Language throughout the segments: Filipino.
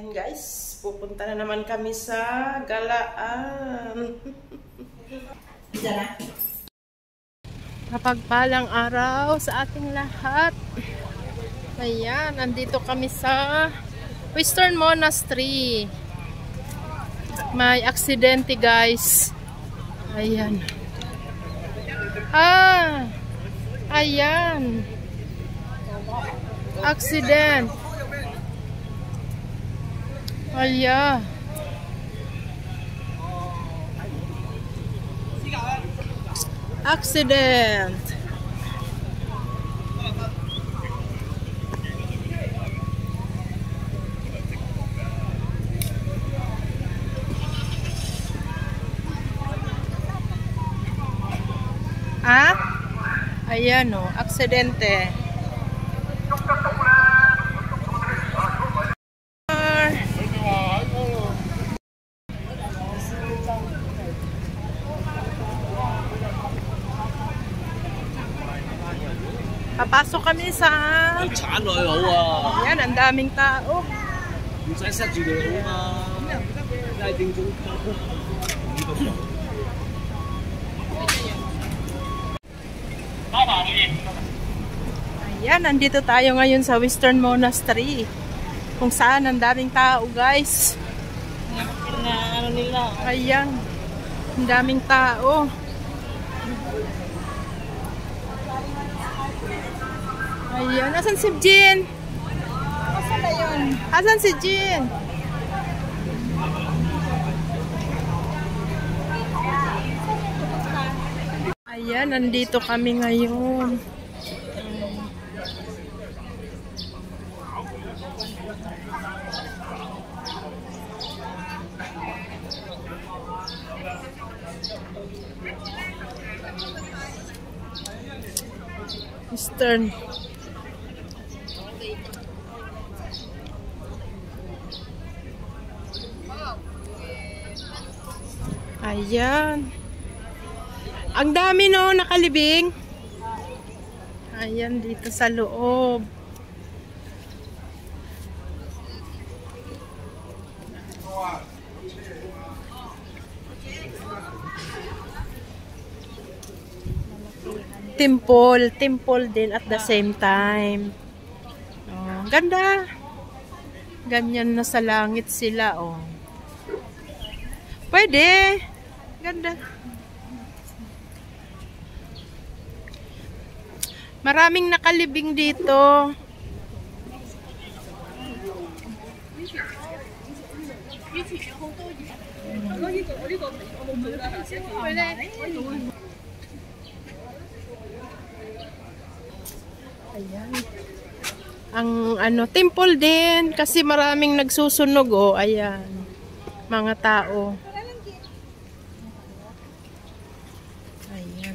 Ayun guys, pupunta na naman kami sa galaan. Diyan na. Mapagpalang araw sa ating lahat. Ayan, nandito kami sa Western Monastery. May aksidente guys. Ayan. Ayan. Accident. Ayan. Accident. Ayan o, aksidente. Papasok kami sa... Ayan, ang daming tao. Ayan, nandito tayo ngayon sa Western Monastery. Kung saan ang daming tao guys. Ayan, ang daming tao. Ayan, asan si Jean? Asan na yun? Asan si Jean? Ayan, nandito kami ngayon. Eastern. Ayan. Ang dami no, nakalibing. Ayan, dito sa loob. Temple din at the same time. Oh, ganda. Ganyan na sa langit sila, oh. Pwede. Ganda. Maraming nakalibing dito. Ayan. Ang temple din kasi maraming nagsusunog, oh. Ayan. Mga tao. Ayan.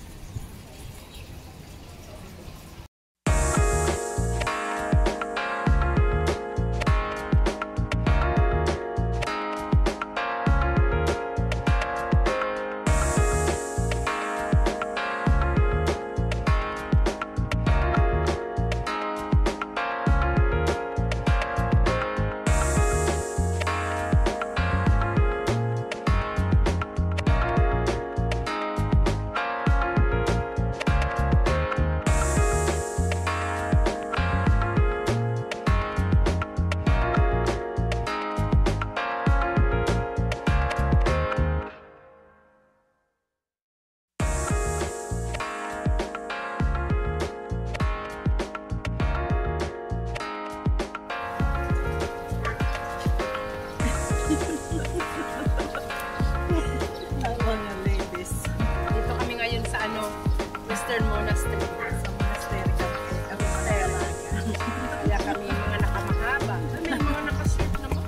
Western Monastery. Sa monastery kami. Kaya kami mga nakamahaba. Kami mga nakasuot naman.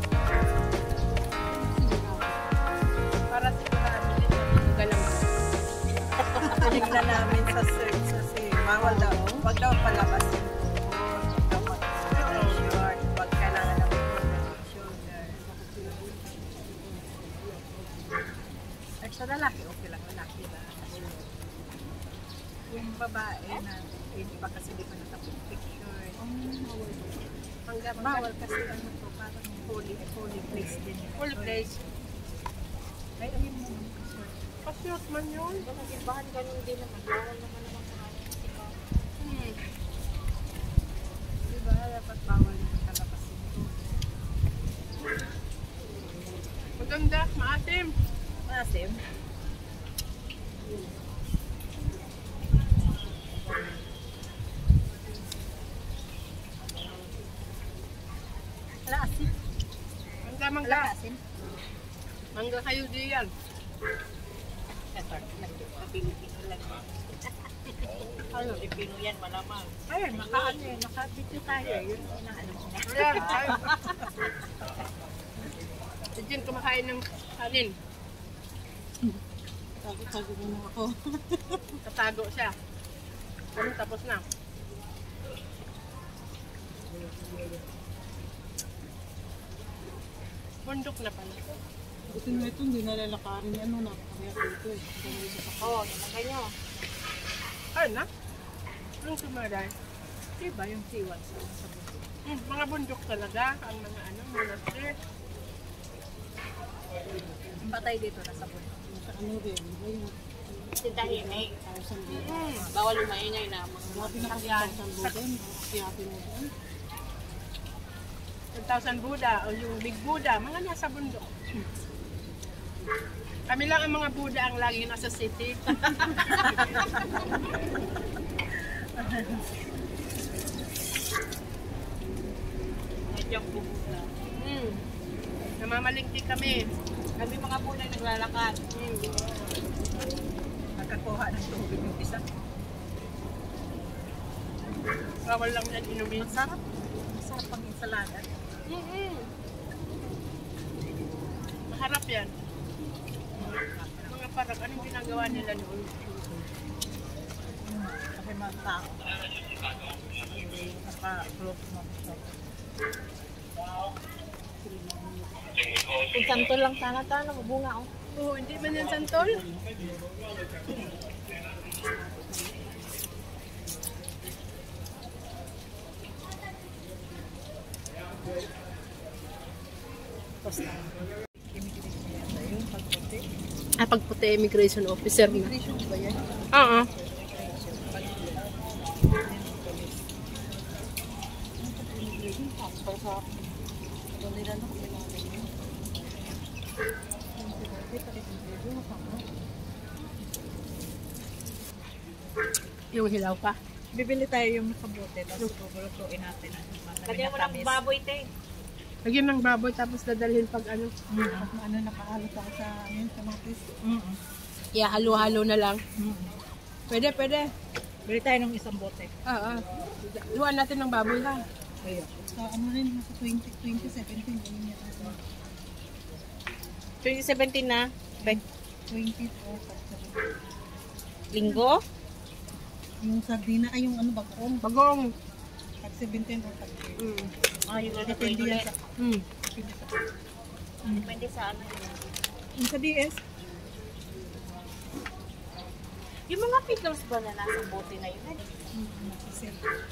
Para sigurado din kami galang. Tinignan namin sa search kasi bawal daw. Wag daw palabas yung tuhod. Dapat short. Wag kailangan namin shoulder. Extra lalaki. Okay lang. Lalaki ba? Yung babae na hindi pa kasi di pa nakapag-picture. Bawal kasi ano to, parang Holy place din. Holy place. Ay, ayun mo. Pasyot man yun. Bahan ganun din naman. Bawal naman naman sa akin. Diba, dapat bawal yung kalapasin ko. Maganda, maasim. Masim. Wala asin. Mangga, Wala mangga. asin. Mangga kayo diyan. Ito, Pilipino lang. Ano, Pilipino yan, malamang. Ay, makaano eh, makabityo tayo. Yun ang inaano mo na. Ayan, ay. Si Jen kumakain ng kanin. Tago mo ako. Tatago siya. Ano, tapos na. Bundok na pala. Buti nga ito, hindi nalalakarin ano na. Kaya dito eh. Oo, nalagay nyo. Ay na. Anong sumaray? Diba yung siwan sa bundok? Mga bundok talaga. Ang mga ano, monastery. Yung patay dito nasa bundok. Ano rin, diba yung Kasi tahimik. 1,000 dito. Bawal lumaingay na. Mga pinaka-1,000 doon, kiyapin mo doon. 1,000 Buddha o yung Big Buddha, mga nasa bundok. Kami lang ang mga Buddha ang lagi nasa city. Medyo bubula. Namamalingki kami. Kami mga Buddha naglalakad. Nagkakuha ng tubig yung isa. Bawal lang yan inumin. Masarap. Masarap pang ensalada. Maharap yan. Mga parang anong ginagawa nila noon? Kasi mga tao. Hindi naka-close mo. Kung santol lang sana ito, mabunga oh. Oo, hindi man yan santol. Tapos na. Yung pagputi. Pagputi immigration officer na. Immigration ba yan? Oo. Yung hilaw pa. Bibili tayo yung nakabote, tapos lulutuin natin. Lagyan mo ng baboy te. Lagyan ng baboy tapos dadalhin pag ano. Ano nakahalot ako sa kamatis. Yeah, halo-halo na lang. Pwede, pwede. Bili tayo ng isang bote. Oo. Luwan natin ng baboy ha. Ayun. So ano rin, nasa 2017. Ganyan yan. 2017 na. 20 Linggo? Yung sardina, ay yung ano, bagong. Bagong. Tag 17 o tag 30. Ah, yung Depende yan sa... Depende sa ano yun. Yung sa DS. Yung mga pickles ba na nasa bote na yun? Kasi...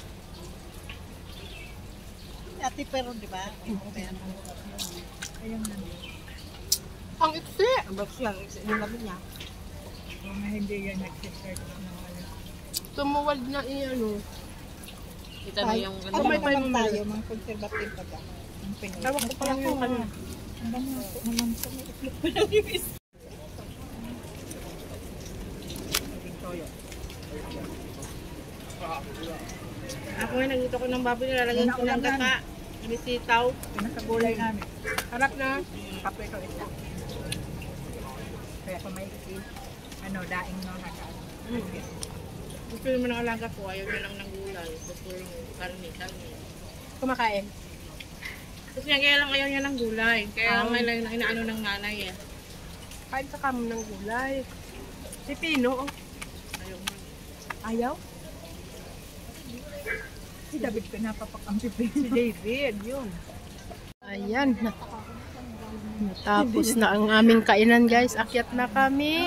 Ate pero di ba? Ayun na. Ang iksi. Yung labi niya. Kung hindi yan nag-search na wala. Tumuwad na ano. Kita mo yung Ano may naman time tayo, mga conservative pa ba? Ang Pinoy. Tawag ko pa lang yung ano. Ang dami naman sa may itlog pa lang yung Ako nga nagluto ko ng baboy, nilalagyan ko ng gata. May sitaw. pinasagulay namin. Harap na. Kape ito ito. Kaya kung may ano, daing no, Gusto naman ng alaga ko, ayaw niya lang ng gulay. Gusto lang karne. Kumakain. Kasi nga kaya lang ayaw niya ng gulay. Kaya lang may lang inaano ng nanay eh. Kain ka kamo ng gulay. Si Pino, oh. Ayaw mo. Ayaw? si David pinapapak ang pipi. Si David, yun. Ayan. Natapos na ang aming kainan guys. Akyat na kami.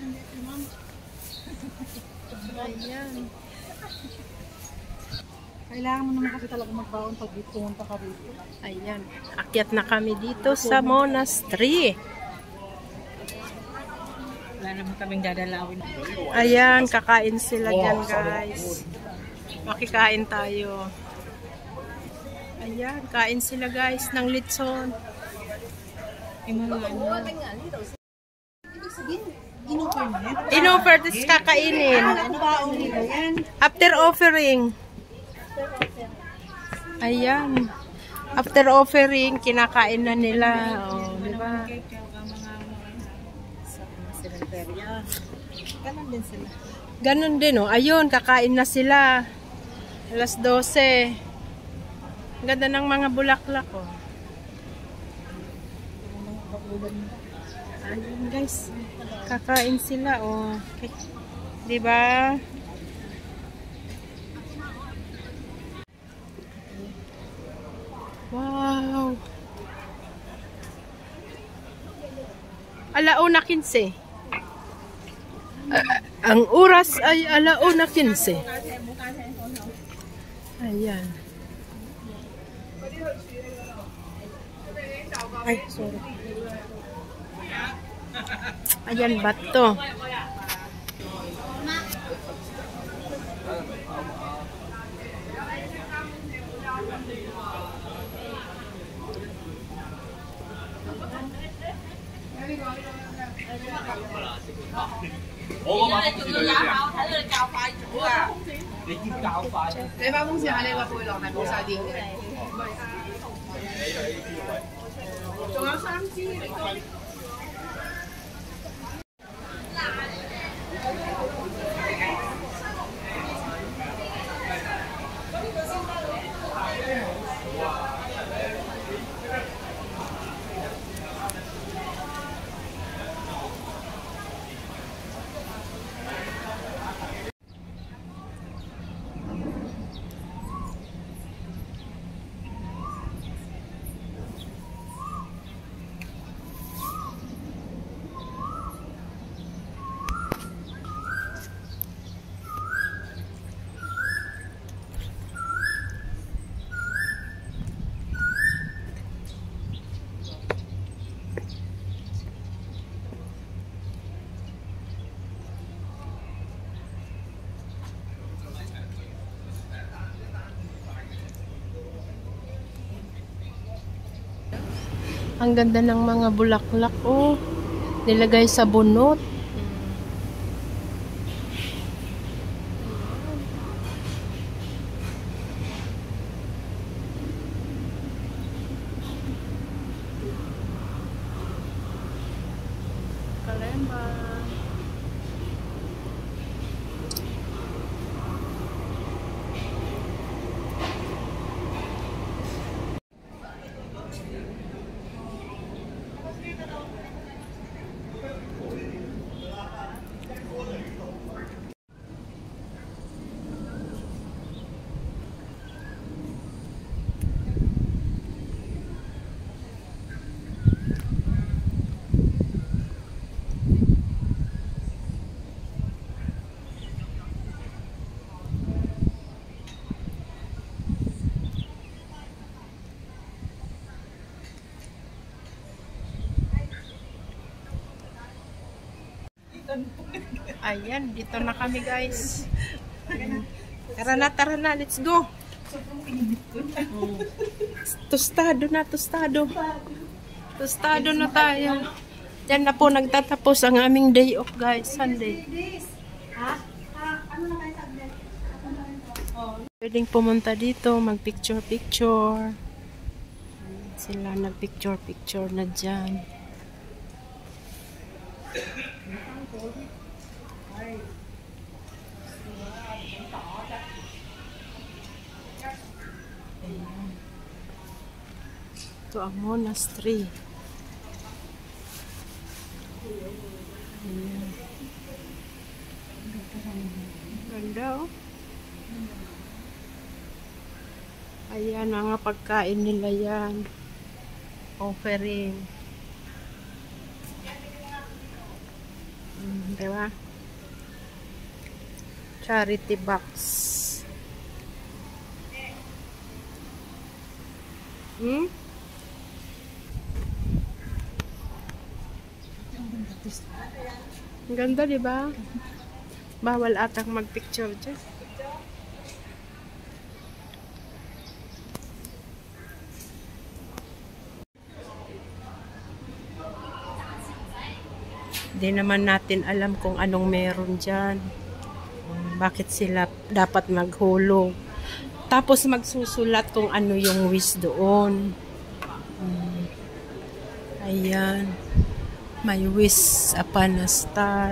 Ayan. Kailangan mo naman kasi talaga magbaon pag pumunta ka rito. Ayan, akyat na kami dito sa monastery. Wala naman kaming dadalawin. Ayan, kakain sila dyan guys. Makikain tayo. Ayan, kain sila guys ng litson. In-offer, tapos kakainin. After offering. Ayan. After offering, kinakain na nila. Oh, di ba? Ganon din sila. Ganon din, oh. Ayun, kakain na sila. Alas 12. Ang ganda ng mga bulaklak, oh. Ayun, guys. Kakain sila, oh. Okay. Di ba? Wow. Alauna 15. Ang oras ay alauna 15. Ayan. Ay, sorry. Ayan, bato. Ang ganda ng mga bulaklak, oh. Nilagay sa bunot. Kalemba. Ayan, dito na kami guys. Tara na, let's go. Tostado na, tostado. Tostado na tayo. Yan na po nagtatapos ang aming day off guys, Sunday. Pwedeng pumunta dito, mag-picture-picture. Sila nag-picture-picture na dyan. Ito ang monastery. Ayan. Ganda, oh. Ayan, mga pagkain nila yan. Offering. Diba? Charity box. Hmm? Ang ganda, di ba? Bawal atang mag-picture dyan. Di naman natin alam kung anong meron dyan. Bakit sila dapat maghulog. Tapos magsusulat kung ano yung wish doon. Ayan. May wish upon a star.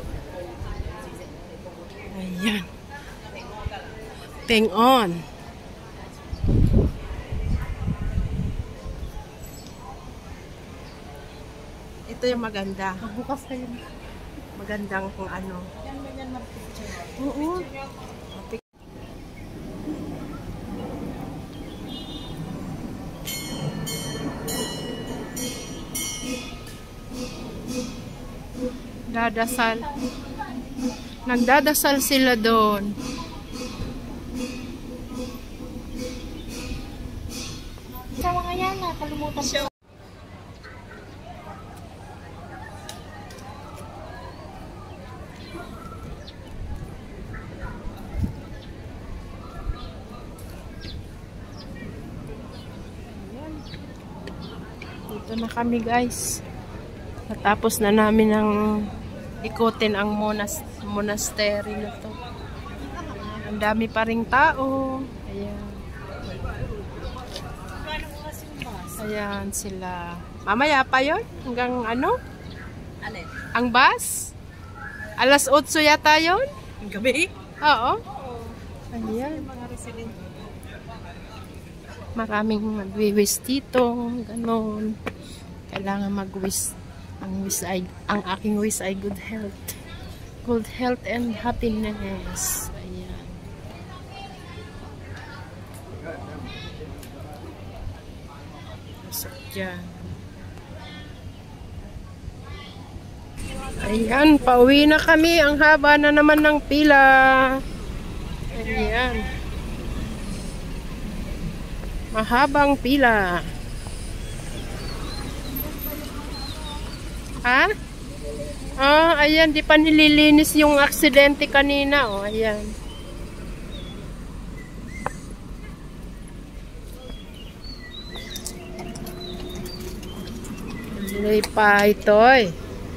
Ayan. Ping on. Ito yung maganda. Bukas kayo. Magandang kung ano. Yan ba yan mag-picture? Oo. Dadasal. Nagdadasal sila doon. Sa mga yan, nakalimutan ko. Dito na kami guys. Natapos na namin ang ikutin ang monastery na to. Ang dami pa ring tao. Ayan. Ayan sila. Mamaya pa yun? Hanggang ano? Alin? Ang bus? Alas 8 yata yun? Ang gabi? Oo. Ayan. Mga resident. Maraming mag-wish dito. Ganon. Kailangan mag-wish. Ang aking wish ay good health. Good health and happiness. Ayan. Pasok dyan. Ayan, pauwi na kami. Ang haba na naman ng pila. Ayan. Mahabang pila. Ha? Ah, ayan, di pa nililinis yung aksidente kanina. Oh, ayan. Tuloy pa ito eh.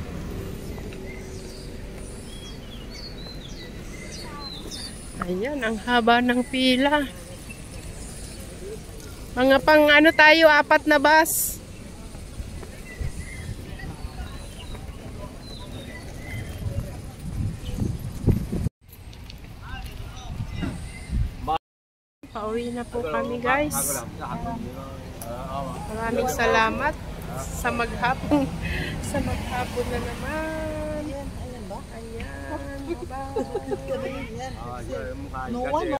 Ayan, ang haba ng pila. Mga pang ano tayo, 4 na bus. Pauwi na po kami guys. Maraming salamat sa maghapon. Sa maghapon na naman. Ayan ba? Ayan. Bye. No one, no